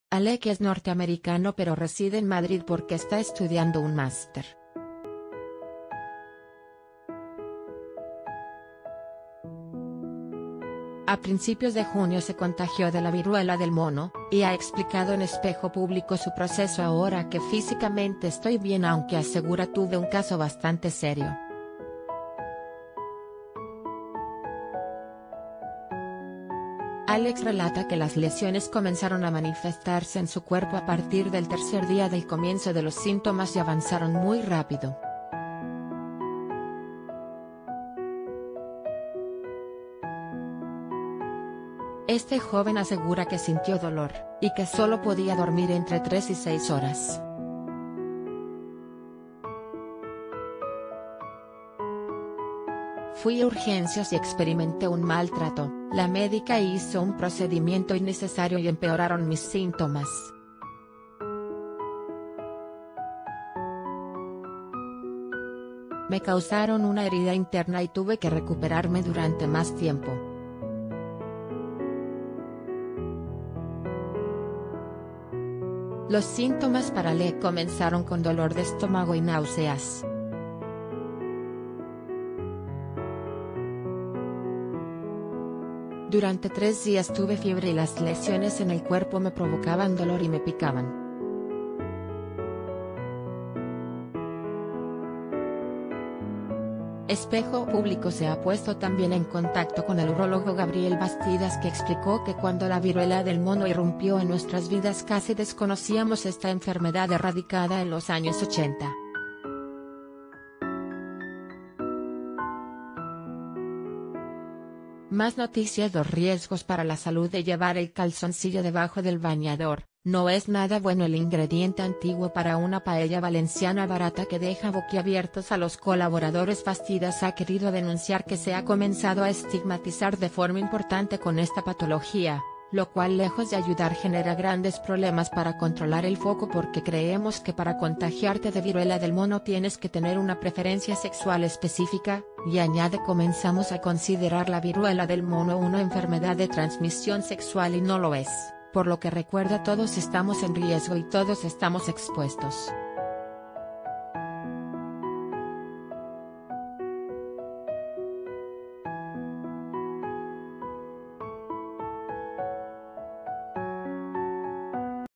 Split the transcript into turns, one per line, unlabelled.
Alec es norteamericano pero reside en Madrid porque está estudiando un máster. A principios de junio se contagió de la viruela del mono, y ha explicado en Espejo Público su proceso ahora que físicamente estoy bien, aunque asegura tuve un caso bastante serio. Alex relata que las lesiones comenzaron a manifestarse en su cuerpo a partir del tercer día del comienzo de los síntomas y avanzaron muy rápido. Este joven asegura que sintió dolor, y que solo podía dormir entre 3 y 6 horas. Fui a urgencias y experimenté un maltrato, la médica hizo un procedimiento innecesario y empeoraron mis síntomas. Me causaron una herida interna y tuve que recuperarme durante más tiempo. Los síntomas para Alec comenzaron con dolor de estómago y náuseas. Durante 3 días tuve fiebre y las lesiones en el cuerpo me provocaban dolor y me picaban. Espejo Público se ha puesto también en contacto con el urólogo Gabriel Bastidas, que explicó que cuando la viruela del mono irrumpió en nuestras vidas casi desconocíamos esta enfermedad erradicada en los años 80. Más noticias: los riesgos para la salud de llevar el calzoncillo debajo del bañador. No es nada bueno el ingrediente antiguo para una paella valenciana barata que deja boquiabiertos a los colaboradores. Bastidas ha querido denunciar que se ha comenzado a estigmatizar de forma importante con esta patología, lo cual lejos de ayudar genera grandes problemas para controlar el foco, porque creemos que para contagiarte de viruela del mono tienes que tener una preferencia sexual específica, y añade: comenzamos a considerar la viruela del mono una enfermedad de transmisión sexual y no lo es, por lo que recuerda, todos estamos en riesgo y todos estamos expuestos.